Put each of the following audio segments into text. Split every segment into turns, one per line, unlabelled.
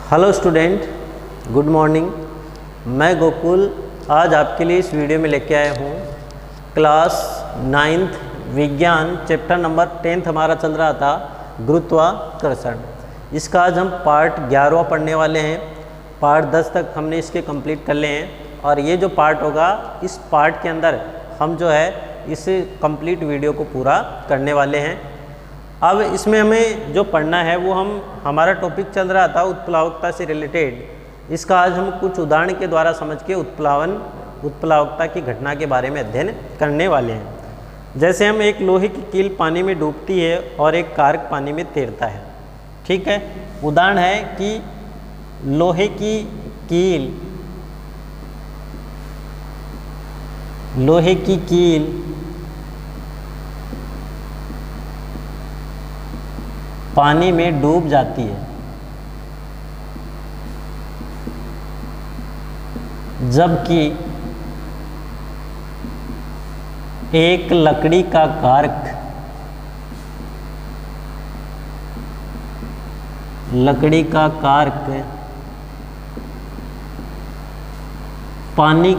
Hello student, good morning. मैं गोकुल आज आपके लिए इस वीडियो में लेके आया हूँ क्लास 9th विज्ञान चैप्टर नंबर 10th हमारा चल रहा था गुरुत्वाकर्षण। इसका आज हम पार्ट 11वां पढ़ने वाले हैं। पार्ट 10 तक हमने इसके कंप्लीट कर लिए हैं और ये जो पार्ट होगा इस पार्ट के अंदर हम जो है इस कंप्लीट वीडियो को पूरा करने वाले हैं। अब इसमें हमें जो पढ़ना है वो हमारा टॉपिक चल रहा था उत्प्लावकता से रिलेटेड। इसका आज हम कुछ उदाहरण के द्वारा समझ के उत्प्लावकता की घटना के बारे में अध्ययन करने वाले हैं। जैसे हम एक लोहे की कील पानी में डूबती है और एक कारक पानी में तैरता है। ठीक है, उदाहरण है कि लोहे की कील पानी में डूब जाती है, जबकि एक लकड़ी का कारक पानी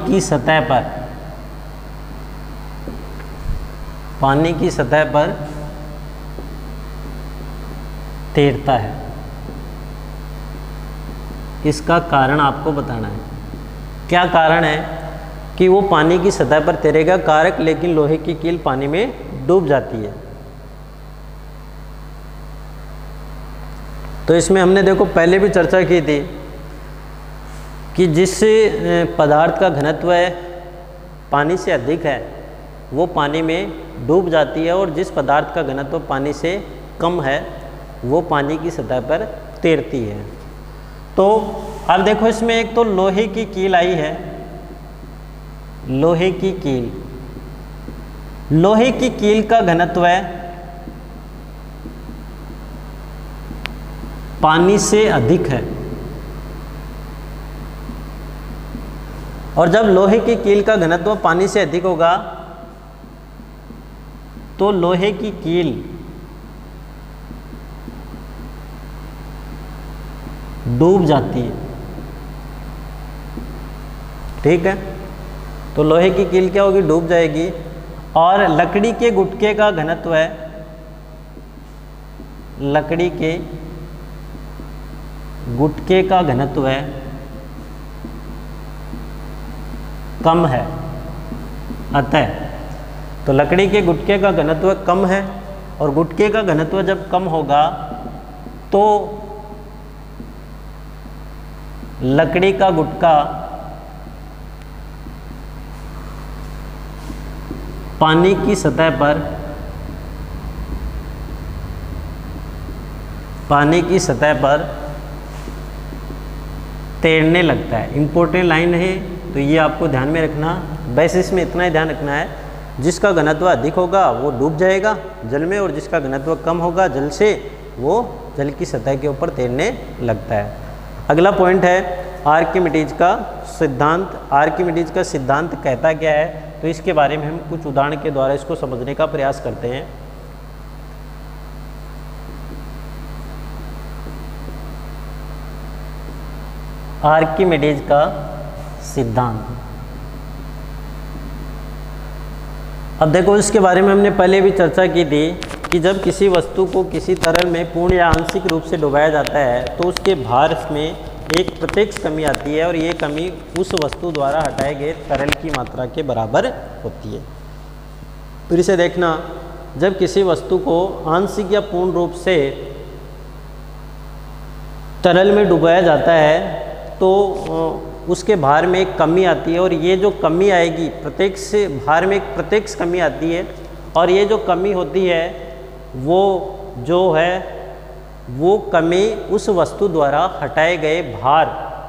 की सतह पर तैरता है। इसका कारण आपको बताना है। क्या कारण है कि वो पानी की सतह पर तैरेगा कारक, लेकिन लोहे की कील पानी में डूब जाती है। तो इसमें हमने देखो पहले भी चर्चा की थी कि जिस पदार्थ का घनत्व पानी से अधिक है वो पानी में डूब जाती है, और जिस पदार्थ का घनत्व पानी से कम है वो पानी की सतह पर तैरती है। तो अब देखो इसमें एक तो लोहे की कील आई है। लोहे की कील का घनत्व पानी से अधिक है, और जब लोहे की कील का घनत्व पानी से अधिक होगा तो लोहे की कील डूब जाती है। ठीक है, तो लोहे की कील क्या होगी, डूब जाएगी। और लकड़ी के गुटके का घनत्व कम है। अतः तो लकड़ी के गुटके का घनत्व कम है, और गुटके का घनत्व जब कम होगा तो लकड़ी का गुटका पानी की सतह पर तैरने लगता है। इंपॉर्टेंट लाइन है, तो ये आपको ध्यान में रखना। वैसे इसमें इतना ही ध्यान रखना है, जिसका घनत्व अधिक होगा वो डूब जाएगा जल में, और जिसका घनत्व कम होगा जल से वो जल की सतह के ऊपर तैरने लगता है। अगला पॉइंट है आर्किमिडीज का सिद्धांत। आर्किमिडीज का सिद्धांत कहता क्या है, तो इसके बारे में हम कुछ उदाहरण के द्वारा इसको समझने का प्रयास करते हैं। आर्किमिडीज का सिद्धांत। अब देखो इसके बारे में हमने पहले भी चर्चा की थी कि जब किसी वस्तु को किसी तरल में पूर्ण या आंशिक रूप से डुबाया जाता है तो उसके भार में एक प्रत्यक्ष कमी आती है, और ये कमी उस वस्तु द्वारा हटाए गए तरल की मात्रा के बराबर होती है। फिर इसे देखना, जब किसी वस्तु को आंशिक या पूर्ण रूप से तरल में डुबाया जाता है तो उसके भार में एक कमी आती है, और ये जो कमी आएगी भार में एक प्रत्यक्ष कमी आती है, और ये जो कमी होती है वो कमी उस वस्तु द्वारा हटाए गए भार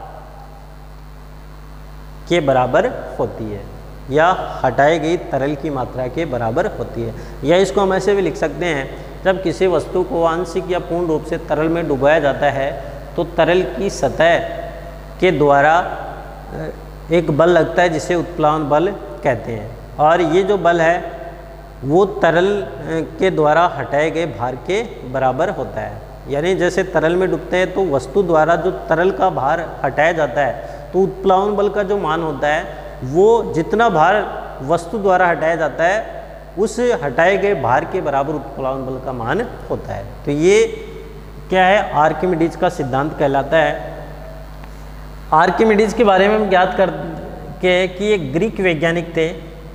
के बराबर होती है, या हटाई गई तरल की मात्रा के बराबर होती है। या इसको हम ऐसे भी लिख सकते हैं, जब किसी वस्तु को आंशिक या पूर्ण रूप से तरल में डुबाया जाता है तो तरल की सतह के द्वारा एक बल लगता है जिसे उत्प्लावन बल कहते हैं, और ये जो बल है वो तरल के द्वारा हटाए गए भार के बराबर होता है। यानी जैसे तरल में डूबते हैं तो वस्तु द्वारा जो तरल का भार हटाया जाता है, तो उत्प्लावन बल का जो मान होता है वो जितना भार वस्तु द्वारा हटाया जाता है उस हटाए गए भार के बराबर उत्प्लावन बल का मान होता है। तो ये क्या है, आर्किमिडीज का सिद्धांत कहलाता है। आर्किमिडीज के बारे में हम ज्ञात कर के कि ये ग्रीक वैज्ञानिक थे।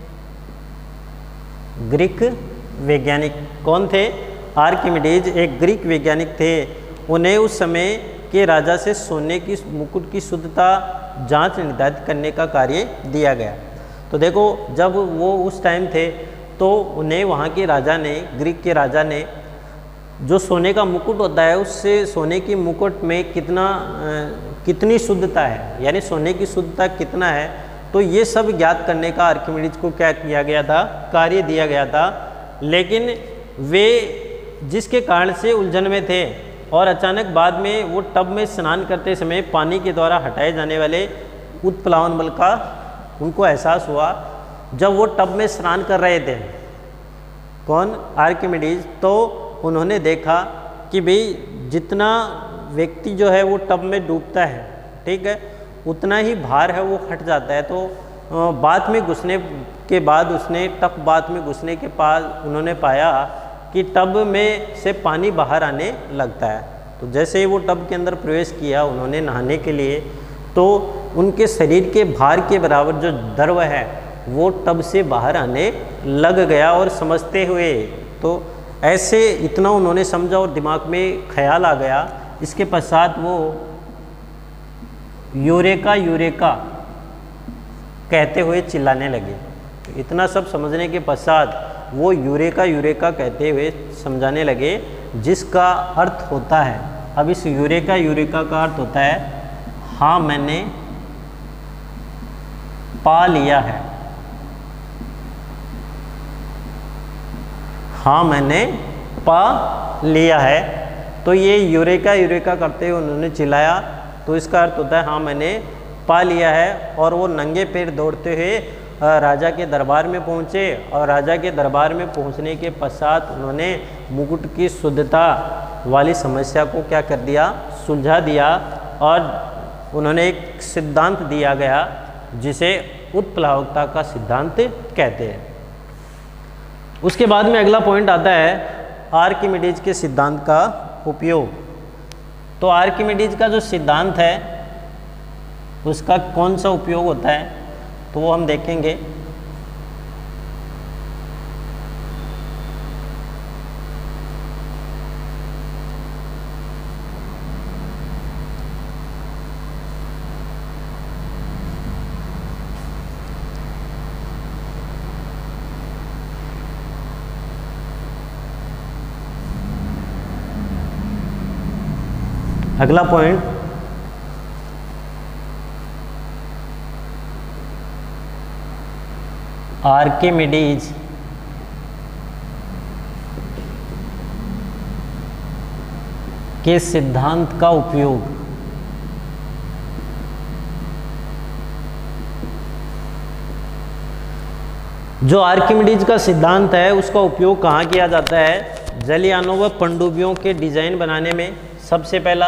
ग्रीक वैज्ञानिक कौन थे? आर्किमिडीज एक ग्रीक वैज्ञानिक थे। उन्हें उस समय के राजा से सोने की मुकुट की शुद्धता जांच निर्धारित करने का कार्य दिया गया। तो देखो, जब वो उस टाइम थे तो उन्हें वहाँ के राजा ने, ग्रीक के राजा ने, जो सोने का मुकुट होता है उससे सोने की मुकुट में कितनी शुद्धता है, यानी सोने की शुद्धता कितना है, तो ये सब ज्ञात करने का आर्किमिडीज को क्या किया गया था, कार्य दिया गया था। लेकिन वे जिसके कारण से उलझन में थे और अचानक बाद में वो टब में स्नान करते समय पानी के द्वारा हटाए जाने वाले उत्प्लावन बल का उनको एहसास हुआ। जब वो टब में स्नान कर रहे थे, कौन? आर्किमिडीज, तो उन्होंने देखा कि भाई जितना व्यक्ति जो है वो टब में डूबता है, ठीक है, उतना ही भार है वो हट जाता है। तो बात में घुसने के बाद उसने टब बात में घुसने के बाद उन्होंने पाया कि टब में से पानी बाहर आने लगता है। तो जैसे ही वो टब के अंदर प्रवेश किया उन्होंने नहाने के लिए, तो उनके शरीर के भार के बराबर जो द्रव है वो टब से बाहर आने लग गया। और समझते हुए तो ऐसे इतना उन्होंने समझा और दिमाग में ख्याल आ गया। इसके पश्चात वो यूरेका यूरेका कहते हुए चिल्लाने लगे। इतना सब समझने के पश्चात वो यूरेका यूरेका कहते हुए समझाने लगे, जिसका अर्थ होता है, अब इस यूरेका यूरेका का अर्थ होता है, हाँ मैंने पा लिया है। हाँ मैंने पा लिया है। तो ये यूरेका यूरेका करते हुए उन्होंने चिल्लाया, तो इसका अर्थ होता है हाँ मैंने पा लिया है। और वो नंगे पैर दौड़ते हुए राजा के दरबार में पहुँचे और राजा के दरबार में पहुँचने के पश्चात उन्होंने मुकुट की शुद्धता वाली समस्या को क्या कर दिया, सुलझा दिया। और उन्होंने एक सिद्धांत दिया गया जिसे उत्प्लावकता का सिद्धांत कहते हैं। उसके बाद में अगला पॉइंट आता है आर्किमिडीज के सिद्धांत का उपयोग। तो आर्किमिडीज का जो सिद्धांत है उसका कौन सा उपयोग होता है, तो वो हम देखेंगे। अगला पॉइंट, आर्किमिडीज के सिद्धांत का उपयोग। जो आर्किमिडीज का सिद्धांत है उसका उपयोग कहाँ किया जाता है? जलयानों व पनडुब्बियों के डिजाइन बनाने में। सबसे पहला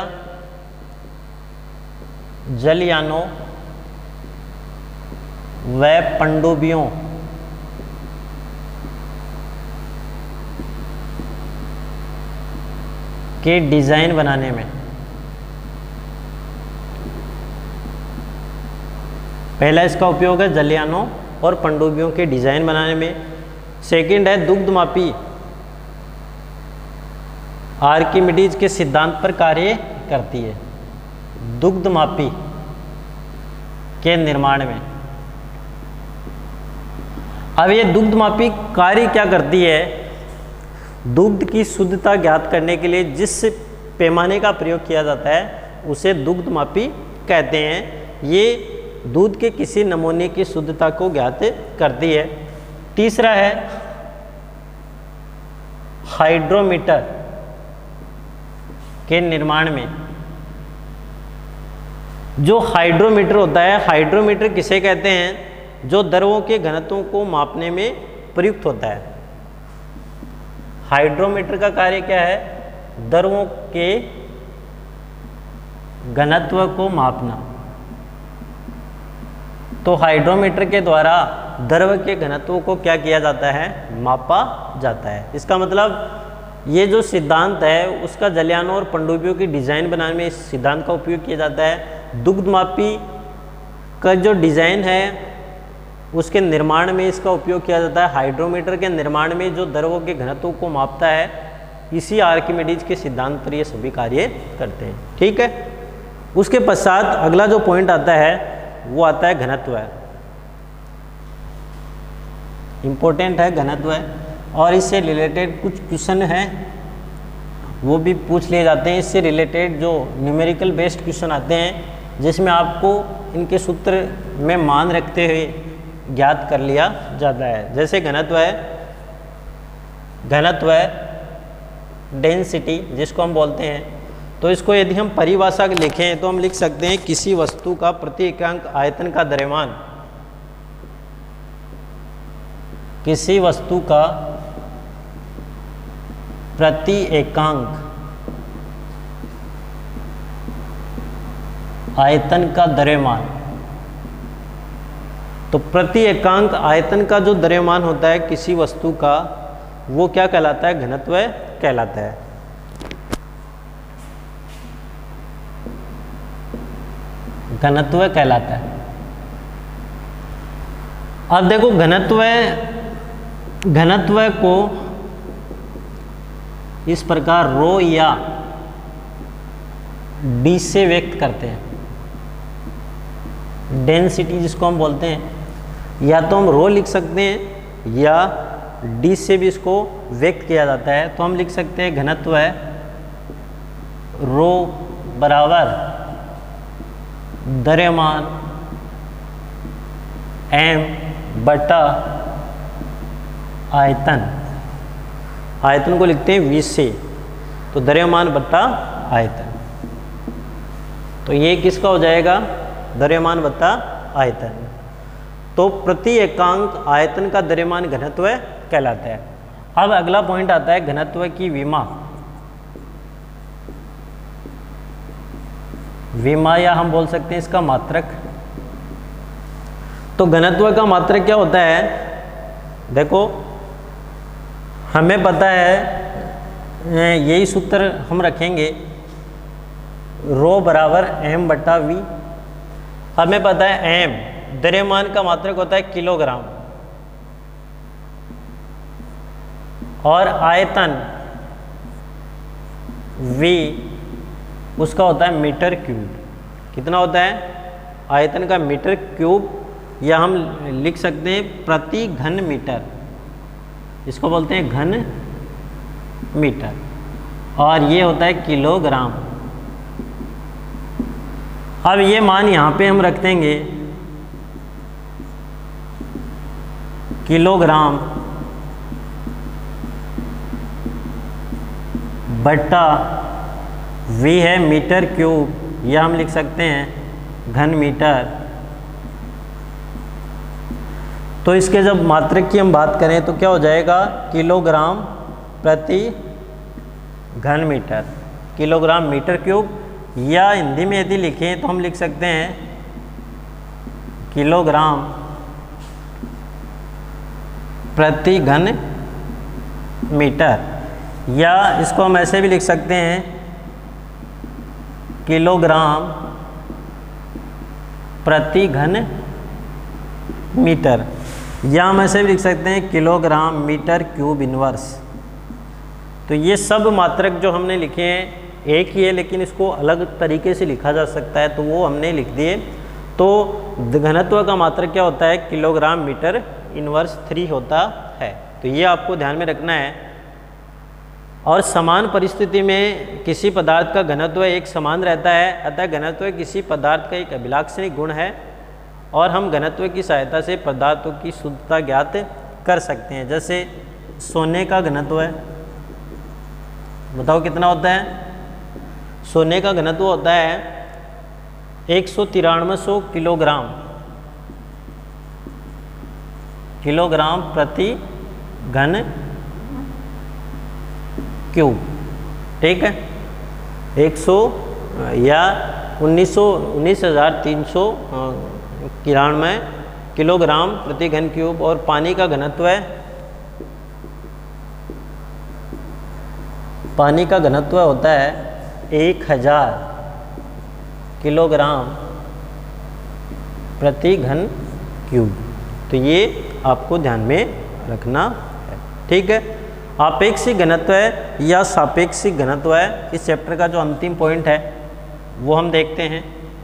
जलयानों व पनडुब्बियों के डिजाइन बनाने में। पहला इसका उपयोग है जलयानों और पनडुब्बियों के डिजाइन बनाने में। सेकंड है दुग्धमापी, आर्किमिडीज के सिद्धांत पर कार्य करती है, दुग्धमापी के निर्माण में। अब ये दुग्धमापी कार्य क्या करती है? दुग्ध की शुद्धता ज्ञात करने के लिए जिस पैमाने का प्रयोग किया जाता है उसे दुग्धमापी कहते हैं। ये दूध के किसी नमूने की शुद्धता को ज्ञात करती है। तीसरा है हाइड्रोमीटर के निर्माण में। जो हाइड्रोमीटर होता है, हाइड्रोमीटर किसे कहते हैं? जो द्रवों के घनत्वों को मापने में प्रयुक्त होता है। हाइड्रोमीटर का कार्य क्या है? द्रवों के घनत्व को मापना। तो हाइड्रोमीटर के द्वारा द्रव के घनत्व को क्या किया जाता है, मापा जाता है। इसका मतलब ये जो सिद्धांत है उसका जलयानों और पनडुब्बियों की डिज़ाइन बनाने में इस सिद्धांत का उपयोग किया जाता है। दुग्धमापी का जो डिज़ाइन है उसके निर्माण में इसका उपयोग किया जाता है। हाइड्रोमीटर के निर्माण में जो द्रवों के घनत्व को मापता है, इसी आर्किमिडीज के सिद्धांत पर ये सभी कार्य करते हैं। ठीक है। उसके पश्चात अगला जो पॉइंट आता है वो आता है घनत्व। इम्पोर्टेंट है घनत्व, और इससे रिलेटेड कुछ क्वेश्चन हैं वो भी पूछ लिए जाते हैं। इससे रिलेटेड जो न्यूमेरिकल बेस्ड क्वेश्चन आते हैं जिसमें आपको इनके सूत्र में मान रखते हुए ज्ञात कर लिया जाता है। जैसे घनत्व है डेंसिटी जिसको हम बोलते हैं। तो इसको यदि हम परिभाषा लिखें तो हम लिख सकते हैं किसी वस्तु का प्रति एकांक आयतन का द्रव्यमान, किसी वस्तु का प्रति एकांक आयतन का द्रव्यमान। तो प्रति एकांक आयतन का जो द्रव्यमान होता है किसी वस्तु का, वो क्या कहलाता है, घनत्व कहलाता है। घनत्व कहलाता है। अब देखो घनत्व को इस प्रकार रो या डी से व्यक्त करते हैं। डेंसिटी जिसको हम बोलते हैं, या तो हम रो लिख सकते हैं या डी से भी इसको व्यक्त किया जाता है। तो हम लिख सकते हैं घनत्व है रो बराबर द्रव्यमान m बटा आयतन। आयतन को लिखते हैं v से, तो द्रव्यमान बटा आयतन। तो ये किसका हो जाएगा, द्रव्यमान बटा आयतन। तो प्रति एकांक आयतन का द्रव्यमान घनत्व कहलाता है। अब अगला पॉइंट आता है घनत्व की विमा। विमा या हम बोल सकते हैं इसका मात्रक। तो घनत्व का मात्रक क्या होता है, देखो हमें पता है, यही सूत्र हम रखेंगे, रो बराबर m बटा v। हमें पता है m द्रव्यमान का मात्रक होता है किलोग्राम, और आयतन v उसका होता है मीटर क्यूब। कितना होता है, आयतन का मीटर क्यूब, या हम लिख सकते हैं प्रति घन मीटर, इसको बोलते हैं घन मीटर, और ये होता है किलोग्राम। अब ये मान यहाँ पे हम रख देंगे किलोग्राम बटा v है मीटर क्यूब, या हम लिख सकते हैं घन मीटर। तो इसके जब मात्रक की हम बात करें तो क्या हो जाएगा, किलोग्राम प्रति घन मीटर, किलोग्राम मीटर क्यूब। या हिंदी में यदि लिखें तो हम लिख सकते हैं किलोग्राम प्रति घन मीटर, या इसको हम ऐसे भी लिख सकते हैं किलोग्राम प्रति घन मीटर, या हम ऐसे भी लिख सकते हैं किलोग्राम मीटर क्यूब इनवर्स। तो ये सब मात्रक जो हमने लिखे हैं एक ही है, लेकिन इसको अलग तरीके से लिखा जा सकता है, तो वो हमने लिख दिए। तो घनत्व का मात्रक क्या होता है, किलोग्राम मीटर इनवर्स 3 होता है। तो ये आपको ध्यान में रखना है। और समान परिस्थिति में किसी पदार्थ का घनत्व एक समान रहता है, अतः घनत्व किसी पदार्थ का एक अभिलाक्षणिक गुण है, और हम घनत्व की सहायता से पदार्थों की शुद्धता ज्ञात कर सकते हैं। जैसे सोने का घनत्व है, बताओ कितना होता है, सोने का घनत्व होता है 193 किलोग्राम, किलोग्राम प्रति घन क्यूब। ठीक है, 100 या 19,393 किलोग्राम प्रति घन क्यूब। और पानी का घनत्व है, पानी का घनत्व होता है 1000 किलोग्राम प्रति घन क्यूब। तो ये आपको ध्यान में रखना है, ठीक है। आपेक्षिक घनत्व है या सापेक्षिक घनत्व है, इस चैप्टर का जो अंतिम पॉइंट है वो हम देखते हैं।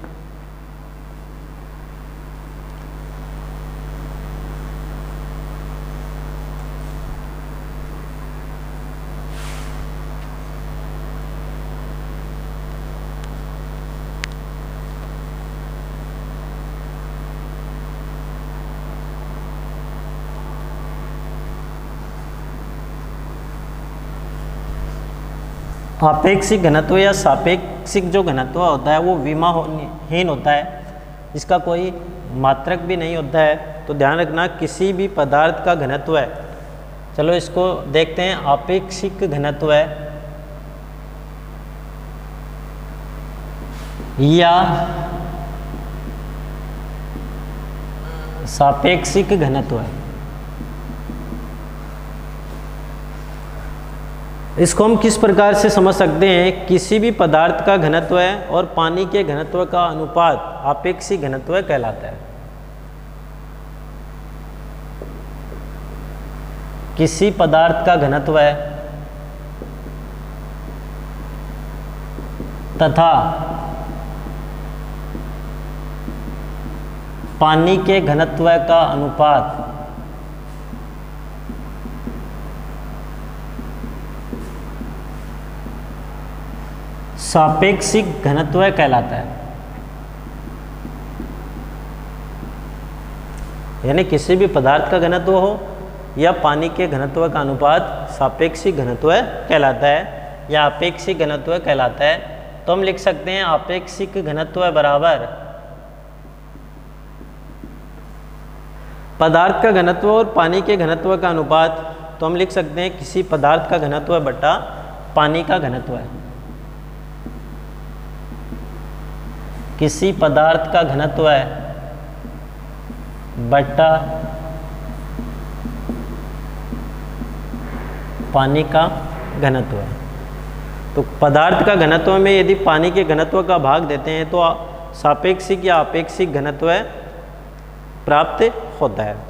आपेक्षिक घनत्व या सापेक्षिक जो घनत्व होता है वो विमाहीन होता है, इसका कोई मात्रक भी नहीं होता है। तो ध्यान रखना, किसी भी पदार्थ का घनत्व है, चलो इसको देखते हैं। आपेक्षिक घनत्व है या सापेक्षिक घनत्व है, इसको हम किस प्रकार से समझ सकते हैं। किसी भी पदार्थ का घनत्व है और पानी के घनत्व का अनुपात आपेक्षिक घनत्व कहलाता है। किसी पदार्थ का घनत्व है तथा पानी के घनत्व का अनुपात सापेक्षिक घनत्व कहलाता है। यानी किसी भी पदार्थ का घनत्व हो या पानी के घनत्व का अनुपात सापेक्षिक घनत्व कहलाता है या आपेक्षिक घनत्व कहलाता है। तो हम लिख सकते हैं आपेक्षिक घनत्व बराबर पदार्थ का घनत्व और पानी के घनत्व का अनुपात। तो हम लिख सकते हैं किसी पदार्थ का घनत्व बटा पानी का घनत्व है। किसी पदार्थ का घनत्व है बटा पानी का घनत्व है। तो पदार्थ का घनत्व में यदि पानी के घनत्व का भाग देते हैं तो सापेक्षिक या आपेक्षिक घनत्व प्राप्त होता है।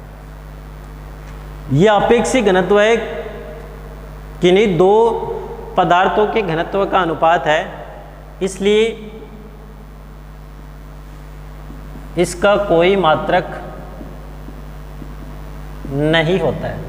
यह आपेक्षिक घनत्व है किन्हीं दो पदार्थों के घनत्व का अनुपात है, इसलिए इसका कोई मात्रक नहीं होता है।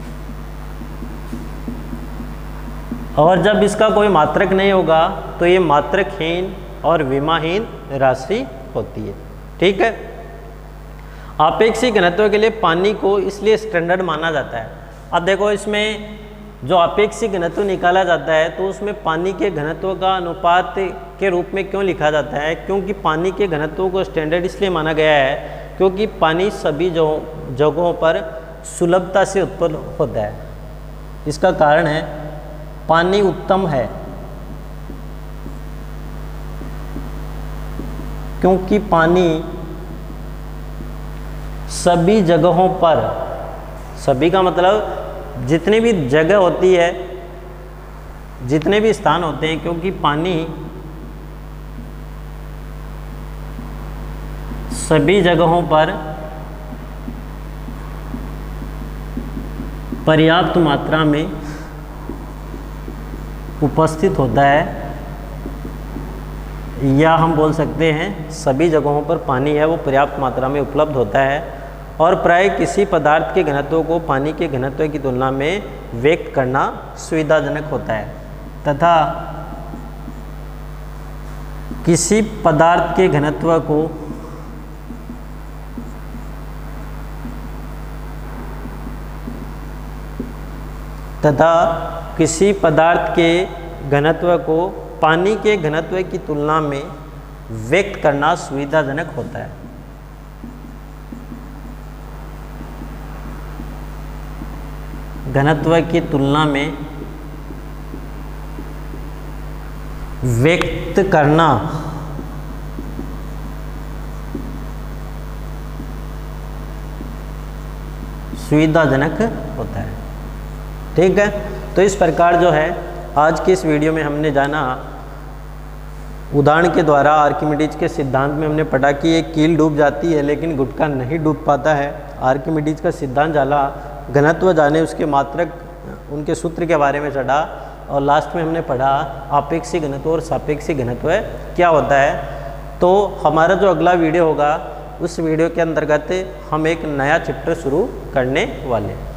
और जब इसका कोई मात्रक नहीं होगा तो ये मात्रकहीन और विमाहीन राशि होती है, ठीक है। आपेक्षिक घनत्व के लिए पानी को इसलिए स्टैंडर्ड माना जाता है। अब देखो, इसमें जो आपेक्षिक घनत्व निकाला जाता है तो उसमें पानी के घनत्व का अनुपात के रूप में क्यों लिखा जाता है? क्योंकि पानी के घनत्व को स्टैंडर्ड इसलिए माना गया है क्योंकि पानी सभी जगहों पर सुलभता से उत्पन्न होता है। इसका कारण है पानी उत्तम है क्योंकि पानी सभी जगहों पर, सभी का मतलब जितनी भी जगह होती है, जितने भी स्थान होते हैं, क्योंकि पानी सभी जगहों पर पर्याप्त मात्रा में उपस्थित होता है, या हम बोल सकते हैं सभी जगहों पर पानी है वो पर्याप्त मात्रा में उपलब्ध होता है। और प्राय किसी पदार्थ के घनत्व को पानी के घनत्व की तुलना में व्यक्त करना सुविधाजनक होता है तथा किसी पदार्थ के घनत्व को पानी के घनत्व की तुलना में व्यक्त करना सुविधाजनक होता है। घनत्व की तुलना में व्यक्त करना सुविधाजनक होता है। ठीक है, तो इस प्रकार जो है आज की इस वीडियो में हमने जाना, उदाहरण के द्वारा आर्किमिडीज के सिद्धांत में हमने पढ़ा कि एक कील डूब जाती है लेकिन गुटका नहीं डूब पाता है। आर्किमिडीज का सिद्धांत जाला, घनत्व जाने, उसके मात्रक, उनके सूत्र के बारे में चढ़ा, और लास्ट में हमने पढ़ा आपेक्षिक घनत्व और सापेक्षिक घनत्व क्या होता है। तो हमारा जो अगला वीडियो होगा उस वीडियो के अंतर्गत हम एक नया चैप्टर शुरू करने वाले हैं।